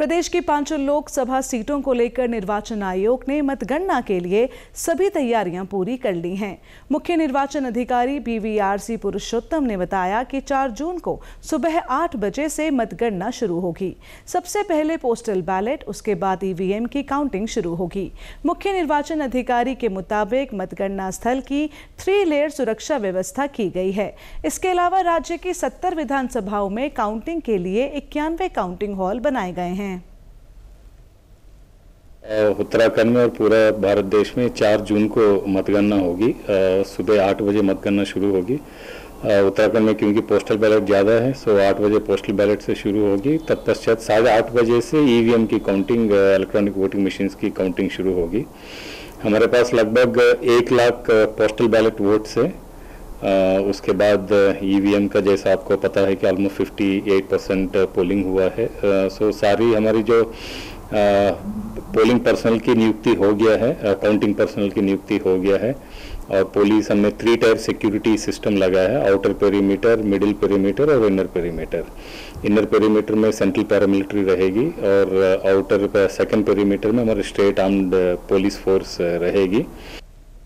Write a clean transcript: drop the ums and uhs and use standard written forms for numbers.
प्रदेश की 5 लोकसभा सीटों को लेकर निर्वाचन आयोग ने मतगणना के लिए सभी तैयारियां पूरी कर ली हैं। मुख्य निर्वाचन अधिकारी BVRC पुरुषोत्तम ने बताया कि 4 जून को सुबह 8 बजे से मतगणना शुरू होगी। सबसे पहले पोस्टल बैलेट, उसके बाद EVM की काउंटिंग शुरू होगी। मुख्य निर्वाचन अधिकारी के मुताबिक मतगणना स्थल की 3 लेयर सुरक्षा व्यवस्था की गई है। इसके अलावा राज्य की 70 विधानसभाओं में काउंटिंग के लिए 91 काउंटिंग हॉल बनाए गए हैं। उत्तराखंड में और पूरा भारत देश में 4 जून को मतगणना होगी। सुबह 8 बजे मतगणना शुरू होगी। उत्तराखंड में क्योंकि पोस्टल बैलेट ज़्यादा है, सो 8 बजे पोस्टल बैलेट से शुरू होगी। तत्पश्चात 8:30 बजे से EVM की काउंटिंग, इलेक्ट्रॉनिक वोटिंग मशीन्स की काउंटिंग शुरू होगी। हमारे पास लगभग 1 लाख पोस्टल बैलेट वोट्स है। उसके बाद EVM का जैसा आपको पता है कि ऑलमोस्ट 58% पोलिंग हुआ है। सो सारी हमारी जो पोलिंग पर्सनल की नियुक्ति हो गया है, काउंटिंग पर्सनल की नियुक्ति हो गया है। और पुलिस हमने 3 टायर सिक्योरिटी सिस्टम लगाया है, आउटर पेरीमीटर, मिडिल पेरीमीटर और इनर पेरीमीटर। इनर पेरीमीटर में सेंट्रल पैरामिलिट्री रहेगी और आउटर सेकंड पेरीमीटर में हमारी स्टेट आर्म्ड पुलिस फोर्स रहेगी।